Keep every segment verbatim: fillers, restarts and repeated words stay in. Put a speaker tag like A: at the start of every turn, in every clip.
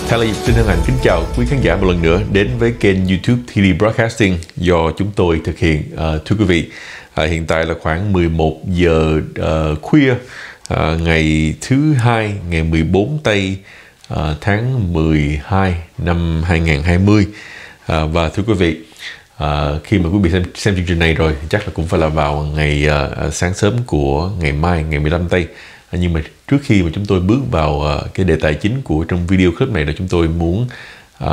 A: Thay lời xin hân hạnh kính chào quý khán giả một lần nữa đến với kênh YouTube tê đê Broadcasting do chúng tôi thực hiện. Uh, thưa quý vị, uh, hiện tại là khoảng mười một giờ uh, khuya uh, ngày thứ hai, ngày mười bốn tây uh, tháng mười hai năm hai nghìn không trăm hai mươi. Uh, và thưa quý vị, uh, khi mà quý vị xem, xem chương trình này rồi chắc là cũng phải là vào ngày uh, sáng sớm của ngày mai, ngày mười lăm tây. Nhưng mà trước khi mà chúng tôi bước vào uh, cái đề tài chính của trong video clip này là chúng tôi muốn uh,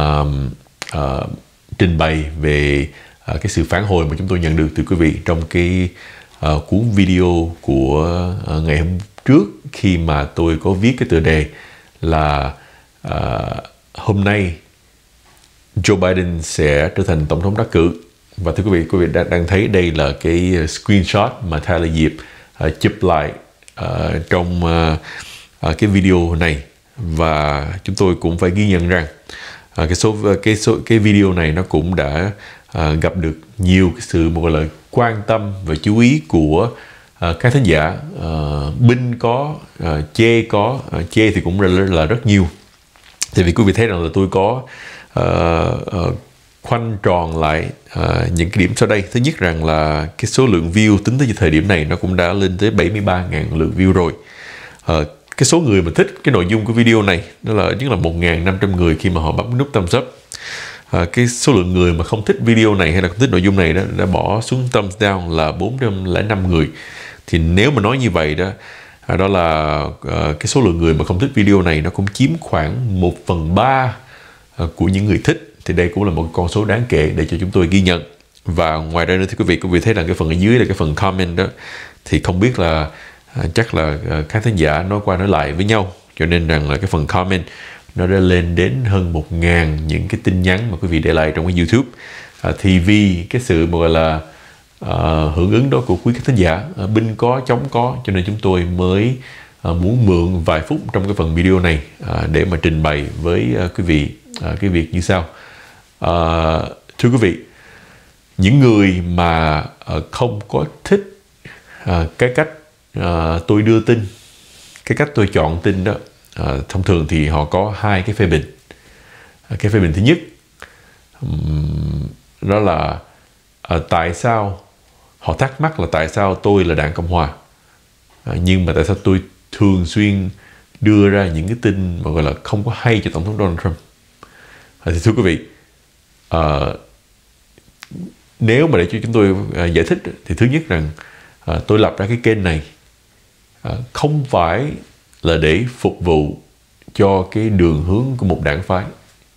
A: uh, trình bày về uh, cái sự phản hồi mà chúng tôi nhận được từ quý vị trong cái uh, cuốn video của uh, ngày hôm trước, khi mà tôi có viết cái tựa đề là uh, hôm nay Joe Biden sẽ trở thành tổng thống đắc cử. Và thưa quý vị, quý vị đang, đang thấy đây là cái screenshot mà Tyler Diệp uh, chụp lại Uh, trong uh, uh, cái video này. Và chúng tôi cũng phải ghi nhận rằng uh, cái số cái số cái video này nó cũng đã uh, gặp được nhiều cái sự một gọi là quan tâm và chú ý của uh, các thính giả. Uh, binh có, uh, chê có, uh, chê thì cũng là, là rất nhiều. Thì vì quý vị thấy rằng là tôi có uh, uh, khoanh tròn lại uh, những cái điểm sau đây. Thứ nhất rằng là cái số lượng view tính tới thời điểm này nó cũng đã lên tới bảy mươi ba nghìn lượt view rồi. Uh, cái số người mà thích cái nội dung của video này đó là nhất là một nghìn năm trăm người khi mà họ bấm nút thumbs up. Uh, cái số lượng người mà không thích video này hay là không thích nội dung này đó đã bỏ xuống thumbs down là bốn trăm lẻ năm người. Thì nếu mà nói như vậy đó, uh, đó là uh, cái số lượng người mà không thích video này nó cũng chiếm khoảng một phần ba uh, của những người thích. Thì đây cũng là một con số đáng kể để cho chúng tôi ghi nhận. Và ngoài ra nữa thì quý vị quý vị thấy rằng cái phần ở dưới là cái phần comment đó, thì không biết là à, chắc là à, các khán giả nói qua nói lại với nhau, cho nên rằng là cái phần comment nó đã lên đến hơn một ngàn những cái tin nhắn mà quý vị để lại trong cái YouTube. À, thì vì cái sự mà gọi là à, hưởng ứng đó của quý khán giả, à, binh có chống có, cho nên chúng tôi mới à, muốn mượn vài phút trong cái phần video này à, để mà trình bày với à, quý vị à, cái việc như sau. À, thưa quý vị, những người mà uh, không có thích uh, cái cách uh, tôi đưa tin, cái cách tôi chọn tin đó, uh, thông thường thì họ có hai cái phê bình. Uh, cái phê bình thứ nhất um, đó là uh, tại sao họ thắc mắc là tại sao tôi là đảng Cộng Hòa, uh, nhưng mà tại sao tôi thường xuyên đưa ra những cái tin mà gọi là không có hay cho Tổng thống Donald Trump. Uh, thì thưa quý vị, Uh, nếu mà để cho chúng tôi uh, giải thích thì thứ nhất rằng uh, tôi lập ra cái kênh này uh, không phải là để phục vụ cho cái đường hướng của một đảng phái.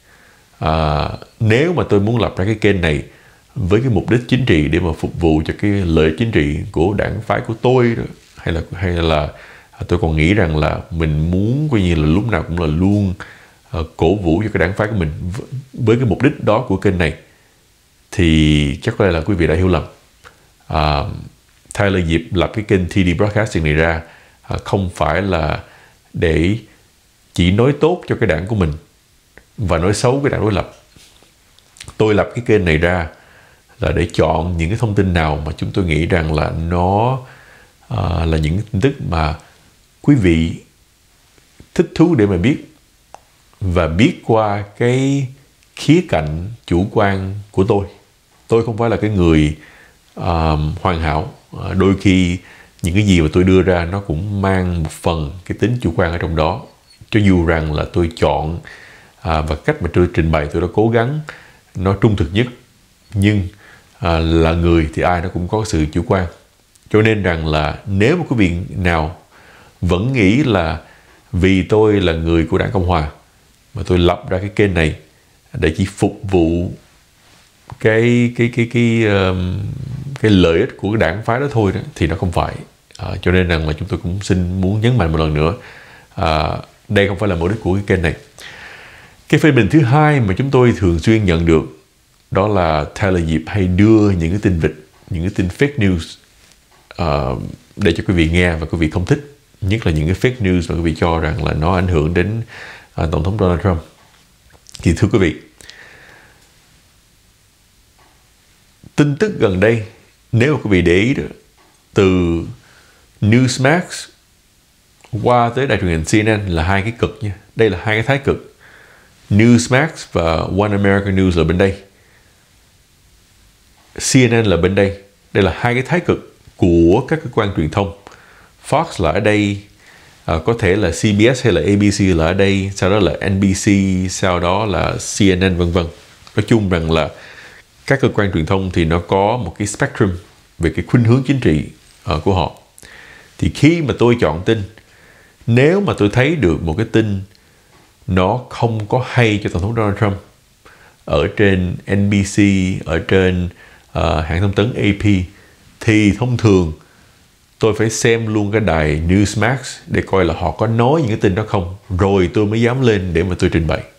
A: Uh, nếu mà tôi muốn lập ra cái kênh này với cái mục đích chính trị để mà phục vụ cho cái lợi chính trị của đảng phái của tôi đó, hay là hay là uh, tôi còn nghĩ rằng là mình muốn coi như là lúc nào cũng là luôn Uh, cổ vũ cho cái đảng phái của mình với cái mục đích đó của kênh này, thì chắc có lẽ là quý vị đã hiểu lầm. uh, Tyler Diệp lập cái kênh tê đê Broadcasting này ra uh, không phải là để chỉ nói tốt cho cái đảng của mình và nói xấu cái đảng đối lập. Tôi lập cái kênh này ra là để chọn những cái thông tin nào mà chúng tôi nghĩ rằng là nó uh, là những tin tức mà quý vị thích thú để mà biết, và biết qua cái khía cạnh chủ quan của tôi. Tôi không phải là cái người uh, hoàn hảo. Uh, đôi khi những cái gì mà tôi đưa ra nó cũng mang một phần cái tính chủ quan ở trong đó. Cho dù rằng là tôi chọn uh, và cách mà tôi trình bày tôi đã cố gắng nó trung thực nhất, nhưng uh, là người thì ai nó cũng có sự chủ quan. Cho nên rằng là nếu mà quý vị nào vẫn nghĩ là vì tôi là người của đảng Cộng Hòa mà tôi lập ra cái kênh này để chỉ phục vụ cái cái cái cái um, cái lợi ích của cái đảng phái đó thôi đó, thì nó không phải. À, cho nên rằng là chúng tôi cũng xin muốn nhấn mạnh một lần nữa, à, đây không phải là mục đích của cái kênh này. Cái phê bình thứ hai mà chúng tôi thường xuyên nhận được đó là Tyler Diệp hay đưa những cái tin vịt, những cái tin fake news uh, để cho quý vị nghe và quý vị không thích, nhất là những cái fake news mà quý vị cho rằng là nó ảnh hưởng đến À, Tổng thống Donald Trump. Thì thưa quý vị, tin tức gần đây, nếu mà quý vị để ý đó, từ Newsmax qua tới đài truyền hình xê en en là hai cái cực nha. Đây là hai cái thái cực. Newsmax và One American News là bên đây, C N N là bên đây. Đây là hai cái thái cực của các cơ quan truyền thông. Fox là ở đây, à, có thể là C B S hay là A B C là ở đây, sau đó là N B C, sau đó là C N N vân vân. Nói chung rằng là các cơ quan truyền thông thì nó có một cái spectrum về cái khuynh hướng chính trị uh, của họ. Thì khi mà tôi chọn tin, nếu mà tôi thấy được một cái tin nó không có hay cho Tổng thống Donald Trump ở trên N B C, ở trên uh, hãng thông tấn A P, thì thông thường tôi phải xem luôn cái đài Newsmax để coi là họ có nói những cái tin đó không, rồi tôi mới dám lên để mà tôi trình bày.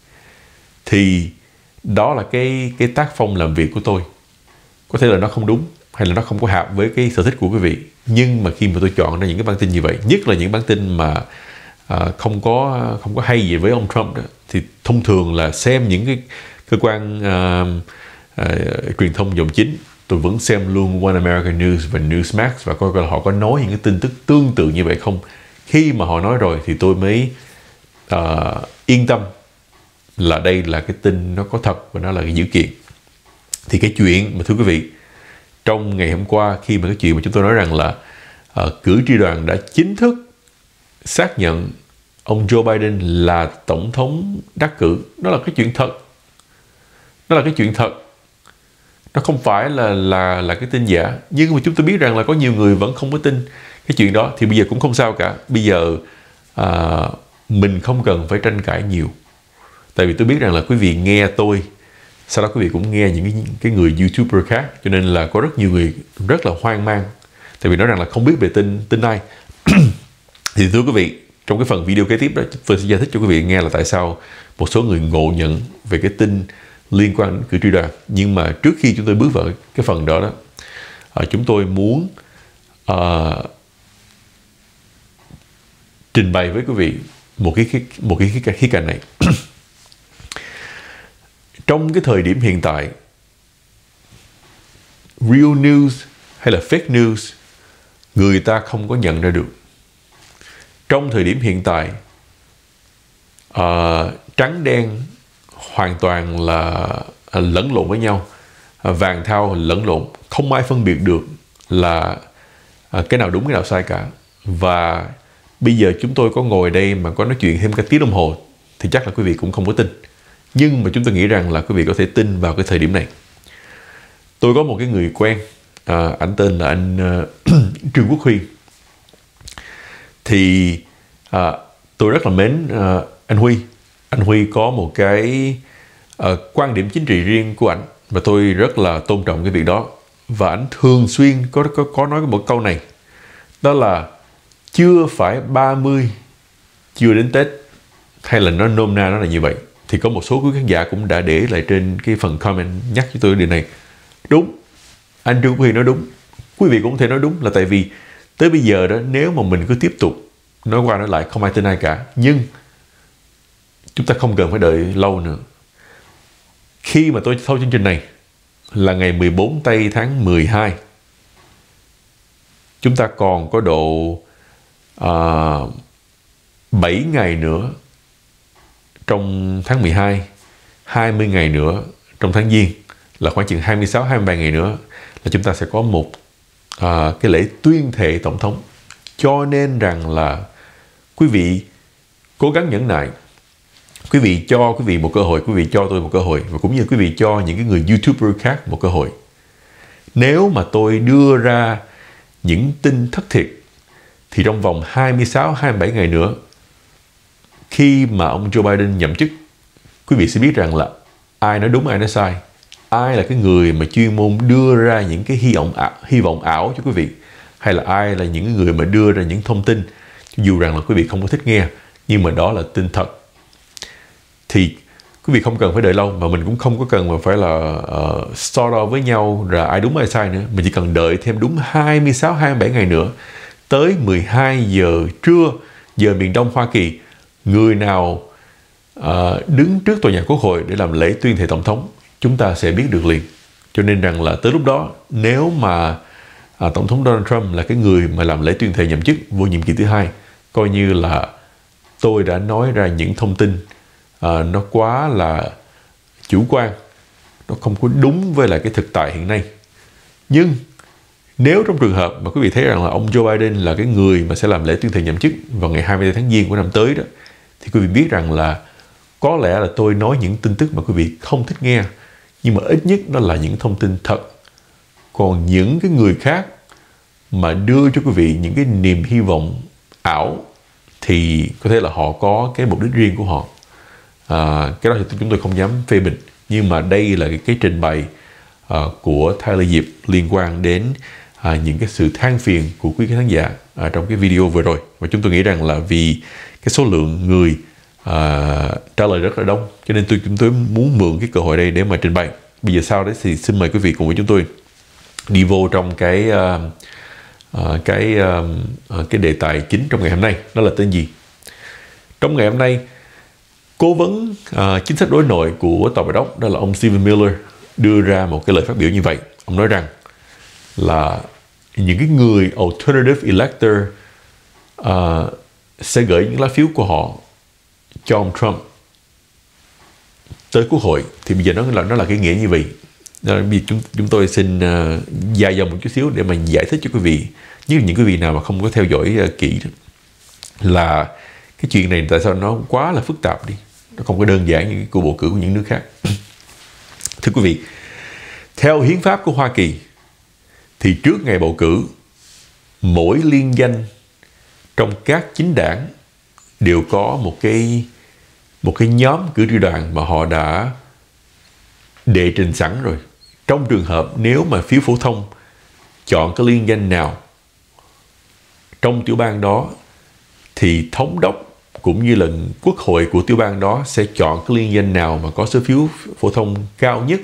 A: Thì đó là cái cái tác phong làm việc của tôi. Có thể là nó không đúng, hay là nó không có hợp với cái sở thích của quý vị, nhưng mà khi mà tôi chọn ra những cái bản tin như vậy, nhất là những bản tin mà à, không có không có hay gì với ông Trump đó, thì thông thường là xem những cái cơ quan à, à, truyền thông dòng chính, tôi vẫn xem luôn One American News và Newsmax và coi coi là họ có nói những cái tin tức tương tự như vậy không. Khi mà họ nói rồi thì tôi mới à, yên tâm là đây là cái tin nó có thật và nó là cái dữ kiện. Thì cái chuyện mà thưa quý vị, trong ngày hôm qua, khi mà cái chuyện mà chúng tôi nói rằng là uh, cử tri đoàn đã chính thức xác nhận ông Joe Biden là tổng thống đắc cử, đó là cái chuyện thật. Đó là cái chuyện thật. Nó không phải là là là cái tin giả. Nhưng mà chúng tôi biết rằng là có nhiều người vẫn không có tin cái chuyện đó, thì bây giờ cũng không sao cả. Bây giờ uh, mình không cần phải tranh cãi nhiều. Tại vì tôi biết rằng là quý vị nghe tôi, sau đó quý vị cũng nghe những cái, cái người YouTuber khác, cho nên là có rất nhiều người rất là hoang mang. Tại vì nói rằng là không biết về tin tin ai. Thì thưa quý vị, trong cái phần video kế tiếp đó, tôi sẽ giải thích cho quý vị nghe là tại sao một số người ngộ nhận về cái tin liên quan đến cử tri đoàn. Nhưng mà trước khi chúng tôi bước vào cái phần đó đó, uh, chúng tôi muốn uh, trình bày với quý vị một cái một cái khía, khía cạnh này. Trong cái thời điểm hiện tại, real news hay là fake news, người ta không có nhận ra được. Trong thời điểm hiện tại, uh, trắng đen hoàn toàn là uh, lẫn lộn với nhau, uh, vàng thau lẫn lộn, không ai phân biệt được là uh, cái nào đúng cái nào sai cả. Và bây giờ chúng tôi có ngồi đây mà có nói chuyện thêm cả tiếng đồng hồ thì chắc là quý vị cũng không có tin. Nhưng mà chúng tôi nghĩ rằng là quý vị có thể tin vào cái thời điểm này. Tôi có một cái người quen, à, anh tên là anh uh, Trương Quốc Huy. Thì à, tôi rất là mến uh, anh Huy. Anh Huy có một cái uh, quan điểm chính trị riêng của anh, và tôi rất là tôn trọng cái việc đó. Và anh thường xuyên có, có, có nói một câu này, đó là chưa phải ba mươi, chưa đến Tết, hay là nó nôm na nó là như vậy. Thì có một số quý khán giả cũng đã để lại trên cái phần comment nhắc cho tôi điều này. Đúng, anh Trương Quốc Huy nói đúng. Quý vị cũng có thể nói đúng, là tại vì tới bây giờ đó, nếu mà mình cứ tiếp tục nói qua nói lại không ai tin ai cả. Nhưng chúng ta không cần phải đợi lâu nữa. Khi mà tôi thâu chương trình này là ngày mười bốn tây tháng mười hai, chúng ta còn có độ uh, bảy ngày nữa trong tháng mười hai, hai mươi ngày nữa trong tháng Giêng, là khoảng chừng hai mươi sáu hai mươi bảy ngày nữa là chúng ta sẽ có một à, cái lễ tuyên thệ tổng thống. Cho nên rằng là quý vị cố gắng nhẫn nại. Quý vị cho quý vị một cơ hội, quý vị cho tôi một cơ hội, và cũng như quý vị cho những cái người YouTuber khác một cơ hội. Nếu mà tôi đưa ra những tin thất thiệt thì trong vòng hai mươi sáu hai mươi bảy ngày nữa, khi mà ông Joe Biden nhậm chức, quý vị sẽ biết rằng là ai nói đúng ai nói sai, ai là cái người mà chuyên môn đưa ra những cái hy vọng ảo, hy vọng ảo cho quý vị, hay là ai là những người mà đưa ra những thông tin dù rằng là quý vị không có thích nghe, nhưng mà đó là tin thật. Thì quý vị không cần phải đợi lâu, mà mình cũng không có cần mà phải là uh, so đo với nhau là ai đúng ai sai nữa. Mình chỉ cần đợi thêm đúng hai mươi sáu hai mươi bảy ngày nữa, tới mười hai giờ trưa giờ miền Đông Hoa Kỳ, người nào uh, đứng trước tòa nhà Quốc hội để làm lễ tuyên thệ tổng thống, chúng ta sẽ biết được liền. Cho nên rằng là tới lúc đó, nếu mà uh, Tổng thống Donald Trump là cái người mà làm lễ tuyên thệ nhậm chức vô nhiệm kỳ thứ hai, coi như là tôi đã nói ra những thông tin uh, nó quá là chủ quan, nó không có đúng với lại cái thực tại hiện nay. Nhưng nếu trong trường hợp mà quý vị thấy rằng là ông Joe Biden là cái người mà sẽ làm lễ tuyên thệ nhậm chức vào ngày hai mươi tháng Giêng của năm tới đó, thì quý vị biết rằng là có lẽ là tôi nói những tin tức mà quý vị không thích nghe, nhưng mà ít nhất nó là những thông tin thật. Còn những cái người khác mà đưa cho quý vị những cái niềm hy vọng ảo thì có thể là họ có cái mục đích riêng của họ. À, cái đó thì chúng tôi không dám phê bình. Nhưng mà đây là cái, cái trình bày uh, của Tyler Diệp liên quan đến uh, những cái sự than phiền của quý khán giả uh, trong cái video vừa rồi. Và chúng tôi nghĩ rằng là vì cái số lượng người uh, trả lời rất là đông, cho nên tôi chúng tôi muốn mượn cái cơ hội đây để mà trình bày. Bây giờ sau đấy thì xin mời quý vị cùng với chúng tôi đi vô trong cái uh, uh, cái uh, cái đề tài chính trong ngày hôm nay. Nó là tên gì? Trong ngày hôm nay, cố vấn uh, chính sách đối nội của Tòa Bạch Ốc, đó là ông Stephen Miller, đưa ra một cái lời phát biểu như vậy. Ông nói rằng là những cái người alternative elector uh, sẽ gửi những lá phiếu của họ cho ông Trump tới Quốc hội. Thì bây giờ nó là nó là cái nghĩa như vậy. Bây chúng chúng tôi xin uh, dài dòng một chút xíu để mà giải thích cho quý vị, nhất là những quý vị nào mà không có theo dõi uh, kỹ đó, là cái chuyện này tại sao nó quá là phức tạp đi, nó không có đơn giản như cái cuộc bầu cử của những nước khác. Thưa quý vị, theo hiến pháp của Hoa Kỳ thì trước ngày bầu cử, mỗi liên danh trong các chính đảng đều có một cái một cái nhóm cử tri đoàn mà họ đã đệ trình sẵn rồi. Trong trường hợp nếu mà phiếu phổ thông chọn cái liên danh nào trong tiểu bang đó, thì thống đốc cũng như là quốc hội của tiểu bang đó sẽ chọn cái liên danh nào mà có số phiếu phổ thông cao nhất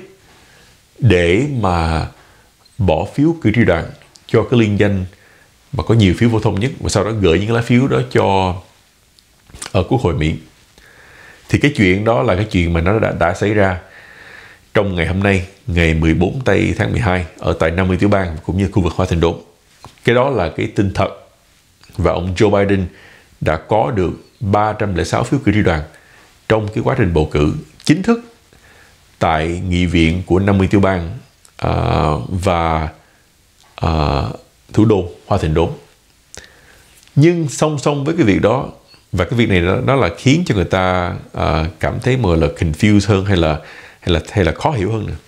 A: để mà bỏ phiếu cử tri đoàn cho cái liên danh mà có nhiều phiếu phổ thông nhất, và sau đó gửi những lá phiếu đó cho ở Quốc hội Mỹ. Thì cái chuyện đó là cái chuyện mà nó đã, đã xảy ra trong ngày hôm nay, ngày mười bốn tây tháng mười hai, ở tại năm mươi tiểu bang cũng như khu vực Hoa Thành Đốn. Cái đó là cái tin thật. Và ông Joe Biden đã có được ba trăm lẻ sáu phiếu cử tri đoàn trong cái quá trình bầu cử chính thức tại nghị viện của năm mươi tiểu bang uh, và uh, thủ đô Hoa Thành Đốn. Nhưng song song với cái việc đó, và cái việc này nó, nó là khiến cho người ta uh, cảm thấy mà là confused hơn, hay là hay là hay là khó hiểu hơn nữa.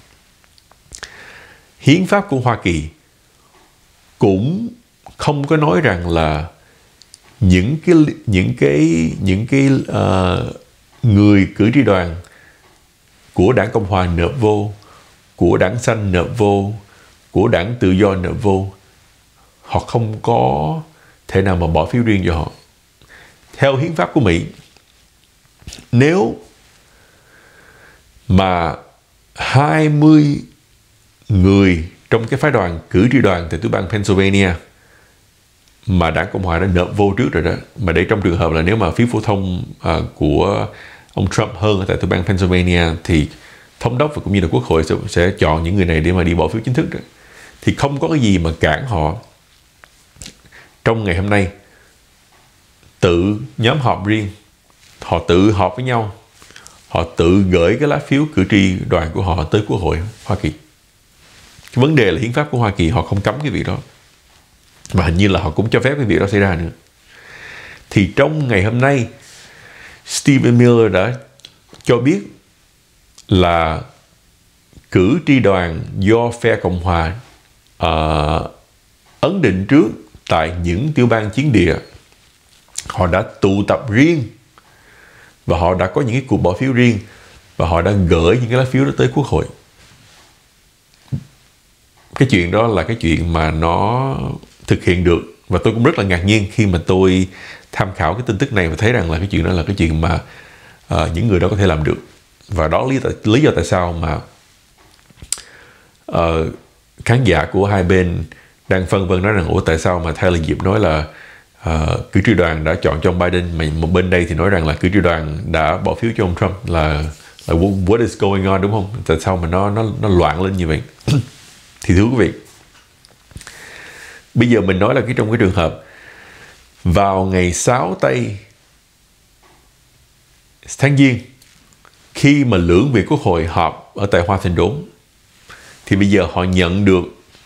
A: Hiến pháp của Hoa Kỳ cũng không có nói rằng là những cái những cái những cái uh, người cử tri đoàn của đảng Cộng hòa nộp vô, của đảng Xanh nộp vô, của đảng Tự do nộp vô, họ không có thể nào mà bỏ phiếu riêng cho họ. Theo hiến pháp của Mỹ, nếu mà hai mươi người trong cái phái đoàn cử tri đoàn tại tiểu bang Pennsylvania mà đảng Cộng hòa đã nộp vô trước rồi đó, mà để trong trường hợp là nếu mà phiếu phổ thông uh, của ông Trump hơn tại tiểu bang Pennsylvania, thì thống đốc và cũng như là quốc hội sẽ, sẽ chọn những người này để mà đi bỏ phiếu chính thức đó, thì không có cái gì mà cản họ trong ngày hôm nay tự nhóm họp riêng, họ tự họp với nhau, họ tự gửi cái lá phiếu cử tri đoàn của họ tới Quốc hội Hoa Kỳ. Cái vấn đề là hiến pháp của Hoa Kỳ họ không cấm cái việc đó, và hình như là họ cũng cho phép cái việc đó xảy ra nữa. Thì trong ngày hôm nay, Stephen Miller đã cho biết là cử tri đoàn do phe Cộng hòa uh, ấn định trước tại những tiểu bang chiến địa, họ đã tụ tập riêng và họ đã có những cái cuộc bỏ phiếu riêng, và họ đã gửi những cái lá phiếu đó tới Quốc hội. Cái chuyện đó là cái chuyện mà nó thực hiện được, và tôi cũng rất là ngạc nhiên khi mà tôi tham khảo cái tin tức này và thấy rằng là cái chuyện đó là cái chuyện mà uh, những người đó có thể làm được. Và đó lý, lý do tại sao mà uh, khán giả của hai bên đang phân vân nói rằng ủa tại sao mà Tyler Diệp nói là uh, cử tri đoàn đã chọn cho ông Biden, mà một bên đây thì nói rằng là cử tri đoàn đã bỏ phiếu cho ông Trump, là, là what is going on, đúng không? Tại sao mà nó nó nó loạn lên như vậy? Thì thưa quý vị, bây giờ mình nói là cái trong cái trường hợp vào ngày sáu tây tháng Giêng khi mà lưỡng viện Quốc hội họp ở tại Hoa Thành Đốn, thì bây giờ họ nhận được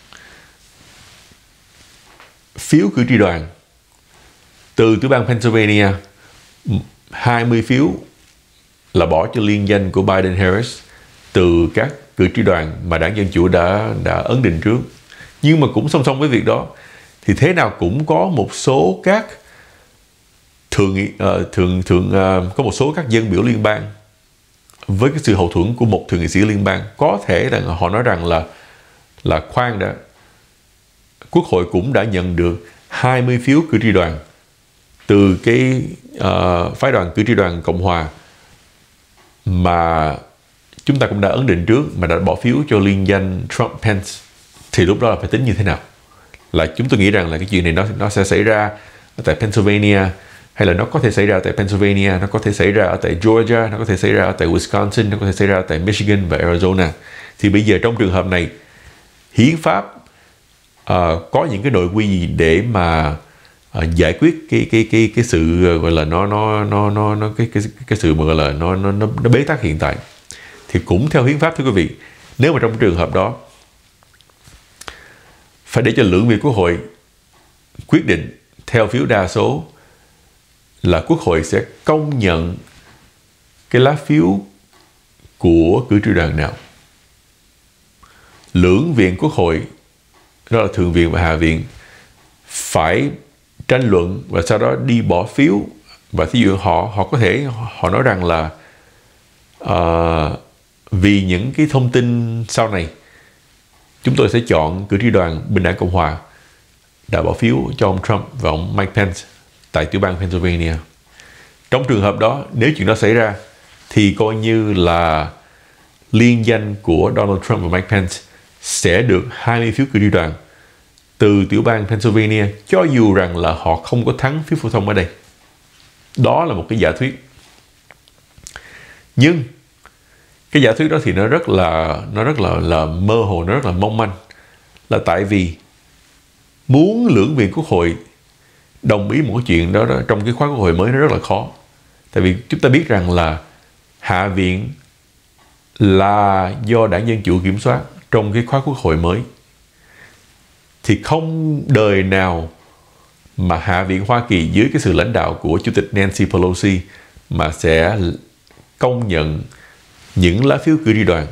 A: phiếu cử tri đoàn từ tiểu bang Pennsylvania, hai mươi phiếu là bỏ cho liên danh của Biden-Harris từ các cử tri đoàn mà đảng Dân Chủ đã đã ấn định trước. Nhưng mà cũng song song với việc đó, thì thế nào cũng có một số các thường uh, thường thường uh, có một số các dân biểu liên bang với cái sự hậu thuẫn của một thượng nghị sĩ liên bang có thể là họ nói rằng là là khoan đã, Quốc hội cũng đã nhận được hai mươi phiếu cử tri đoàn từ cái uh, phái đoàn cử tri đoàn Cộng hòa mà chúng ta cũng đã ấn định trước, mà đã bỏ phiếu cho liên danh Trump-Pence, thì lúc đó là phải tính như thế nào? Là chúng tôi nghĩ rằng là cái chuyện này nó nó sẽ xảy ra tại Pennsylvania, hay là nó có thể xảy ra tại Pennsylvania, nó có thể xảy ra ở tại Georgia, nó có thể xảy ra ở tại Wisconsin, nó có thể xảy ra tại Michigan và Arizona. Thì bây giờ trong trường hợp này, hiến pháp uh, có những cái nội quy gì để mà uh, giải quyết cái cái cái cái sự uh, gọi là nó nó nó nó nó cái cái cái sự mà gọi là nó nó nó, nó bế tắc hiện tại? Thì cũng theo hiến pháp, thưa quý vị, nếu mà trong trường hợp đó phải để cho lưỡng viện Quốc hội quyết định theo phiếu đa số là Quốc hội sẽ công nhận cái lá phiếu của cử tri đoàn nào. Lưỡng viện Quốc hội, đó là Thượng viện và Hạ viện, phải tranh luận và sau đó đi bỏ phiếu. Và thí dụ họ họ có thể họ nói rằng là uh, vì những cái thông tin sau này, chúng tôi sẽ chọn cử tri đoàn bên đảng Cộng hòa đã bỏ phiếu cho ông Trump và ông Mike Pence tại tiểu bang Pennsylvania. Trong trường hợp đó, nếu chuyện đó xảy ra, thì coi như là liên danh của Donald Trump và Mike Pence sẽ được hai mươi phiếu cử tri đoàn từ tiểu bang Pennsylvania, cho dù rằng là họ không có thắng phiếu phổ thông ở đây. Đó là một cái giả thuyết. Nhưng cái giả thuyết đó thì nó rất là nó rất là, là mơ hồ, nó rất là mong manh. Là tại vì muốn lưỡng viện Quốc hội đồng ý một cái chuyện đó, đó trong cái khóa Quốc hội mới nó rất là khó. Tại vì chúng ta biết rằng là Hạ viện là do đảng Dân Chủ kiểm soát trong cái khóa Quốc hội mới, thì không đời nào mà Hạ viện Hoa Kỳ dưới cái sự lãnh đạo của Chủ tịch Nancy Pelosi mà sẽ công nhận những lá phiếu cử tri đoàn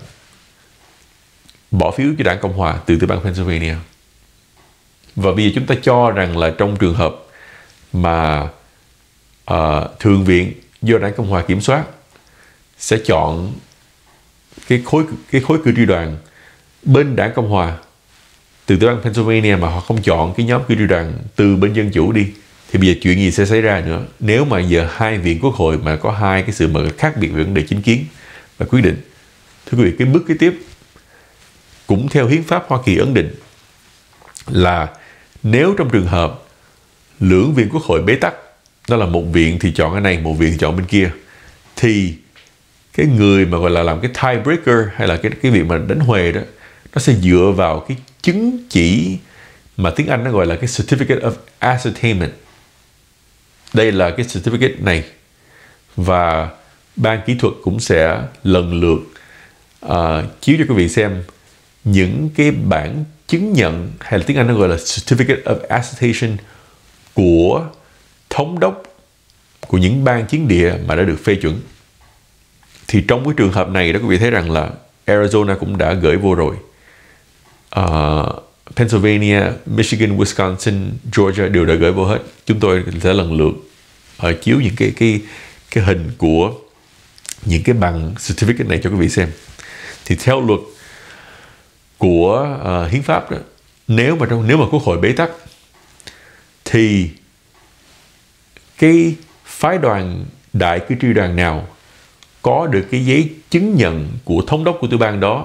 A: bỏ phiếu cho đảng Cộng hòa từ tiểu bang Pennsylvania. Và bây giờ chúng ta cho rằng là trong trường hợp mà uh, Thượng viện do đảng Cộng hòa kiểm soát sẽ chọn cái khối cái khối cử tri đoàn bên đảng Cộng hòa từ tiểu bang Pennsylvania, mà họ không chọn cái nhóm cử tri đoàn từ bên Dân Chủ đi, thì bây giờ chuyện gì sẽ xảy ra nữa nếu mà giờ hai viện Quốc hội mà có hai cái sự mà khác biệt về vấn đề chính kiến và quyết định? Thưa quý vị, cái bước kế tiếp cũng theo hiến pháp Hoa Kỳ ấn định là nếu trong trường hợp lưỡng viện Quốc hội bế tắc, đó là một viện thì chọn cái này, một viện thì chọn bên kia, thì cái người mà gọi là làm cái tiebreaker, hay là cái cái việc mà đánh huề đó, nó sẽ dựa vào cái chứng chỉ mà tiếng Anh nó gọi là cái Certificate of Ascertainment. Đây là cái certificate này, và ban kỹ thuật cũng sẽ lần lượt uh, chiếu cho quý vị xem những cái bản chứng nhận, hay là tiếng Anh nó gọi là Certificate of Assertion của thống đốc của những bang chiến địa mà đã được phê chuẩn. Thì trong cái trường hợp này đó, quý vị thấy rằng là Arizona cũng đã gửi vô rồi, uh, Pennsylvania, Michigan, Wisconsin, Georgia đều đã gửi vô hết. Chúng tôi sẽ lần lượt uh, chiếu những cái cái cái hình của những cái bằng certificate này cho quý vị xem. Thì theo luật của uh, hiến pháp đó, nếu mà trong nếu mà Quốc hội bế tắc, thì cái phái đoàn đại cử tri đoàn nào có được cái giấy chứng nhận của thống đốc của tiểu bang đó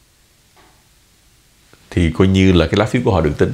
A: thì coi như là cái lá phiếu của họ được tính.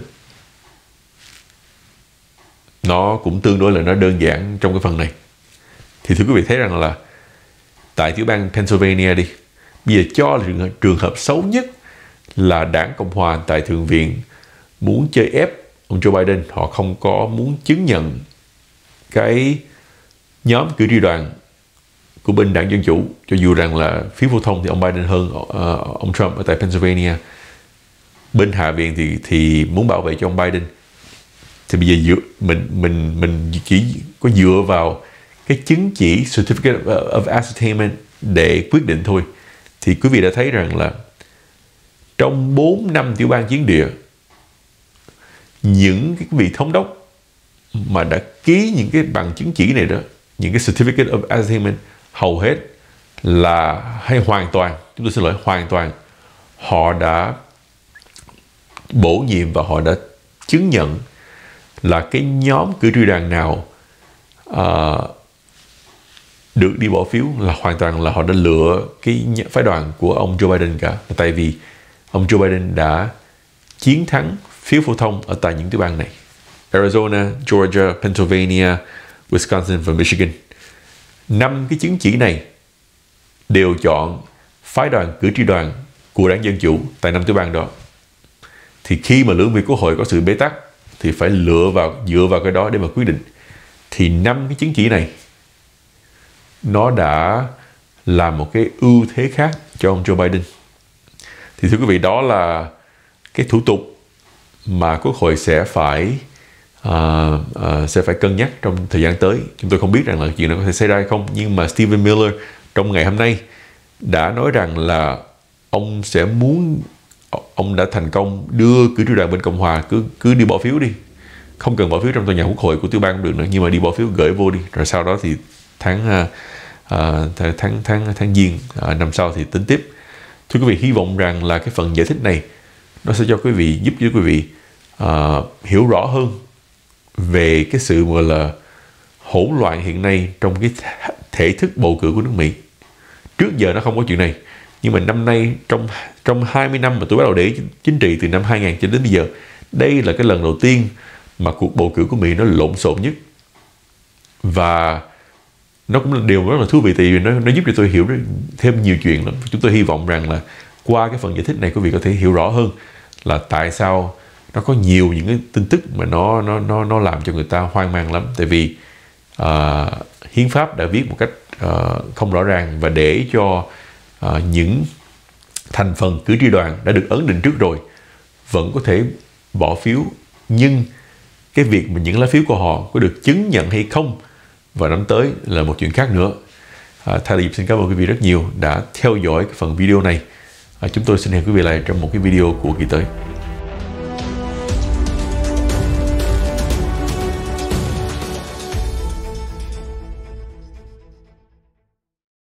A: Nó cũng tương đối là nó đơn giản trong cái phần này. Thì thưa quý vị thấy rằng là tại tiểu bang Pennsylvania đi, bây giờ cho là trường, trường hợp xấu nhất là đảng Cộng hòa tại Thượng viện muốn chơi ép ông Joe Biden, họ không có muốn chứng nhận cái nhóm cử tri đoàn của bên đảng Dân Chủ, cho dù rằng là phiếu phổ thông thì ông Biden hơn uh, ông Trump ở tại Pennsylvania. Bên Hạ viện thì thì muốn bảo vệ cho ông Biden, thì bây giờ dựa, mình mình mình chỉ có dựa vào cái chứng chỉ Certificate of Ascertainment để quyết định thôi. Thì quý vị đã thấy rằng là trong bốn năm tiểu bang chiến địa, những cái vị thống đốc mà đã ký những cái bằng chứng chỉ này đó, những cái Certificate of Ascertainment, hầu hết là hay hoàn toàn, chúng tôi xin lỗi, hoàn toàn họ đã bổ nhiệm và họ đã chứng nhận là cái nhóm cử tri đoàn nào uh, được đi bỏ phiếu là hoàn toàn là họ đã lựa cái phái đoàn của ông Joe Biden cả. Tại vì ông Joe Biden đã chiến thắng phiếu phổ thông ở tại những tiểu bang này: Arizona, Georgia, Pennsylvania, Wisconsin và Michigan. Năm cái chứng chỉ này đều chọn phái đoàn cử tri đoàn của đảng Dân Chủ tại năm tiểu bang đó. Thì khi mà lưỡng viện Quốc hội có sự bế tắc thì phải lựa vào dựa vào cái đó để mà quyết định. Thì năm cái chứng chỉ này nó đã là một cái ưu thế khác cho ông Joe Biden. Thì thưa quý vị, đó là cái thủ tục mà Quốc hội sẽ phải uh, uh, sẽ phải cân nhắc trong thời gian tới. Chúng tôi không biết rằng là chuyện đó có thể xảy ra hay không, nhưng mà Stephen Miller trong ngày hôm nay đã nói rằng là ông sẽ muốn, ông đã thành công đưa cử tri đoàn bên Cộng hòa cứ cứ đi bỏ phiếu đi, không cần bỏ phiếu trong tòa nhà Quốc hội của tiểu bang cũng được nữa, nhưng mà đi bỏ phiếu gửi vô đi, rồi sau đó thì tháng uh, tháng tháng tháng giêng uh, năm sau thì tính tiếp. Thưa quý vị, hy vọng rằng là cái phần giải thích này nó sẽ cho quý vị, giúp cho quý vị uh, hiểu rõ hơn về cái sự gọi là hỗn loạn hiện nay trong cái thể thức bầu cử của nước Mỹ. Trước giờ nó không có chuyện này, nhưng mà năm nay trong trong hai mươi năm mà tôi bắt đầu để chính trị từ năm hai nghìn cho đến bây giờ, đây là cái lần đầu tiên mà cuộc bầu cử của Mỹ nó lộn xộn nhất. Và nó cũng là điều rất là thú vị, tại vì nó, nó giúp cho tôi hiểu thêm nhiều chuyện lắm. Chúng tôi hy vọng rằng là qua cái phần giải thích này quý vị có thể hiểu rõ hơn là tại sao nó có nhiều những cái tin tức mà nó nó nó nó làm cho người ta hoang mang lắm. Tại vì uh, hiến pháp đã viết một cách uh, không rõ ràng, và để cho uh, những thành phần cử tri đoàn đã được ấn định trước rồi vẫn có thể bỏ phiếu, nhưng cái việc mà những lá phiếu của họ có được chứng nhận hay không vào năm tới là một chuyện khác nữa. À, Thái Diệp xin cảm ơn quý vị rất nhiều đã theo dõi cái phần video này. À, chúng tôi xin hẹn quý vị lại trong một cái video của kỳ tới.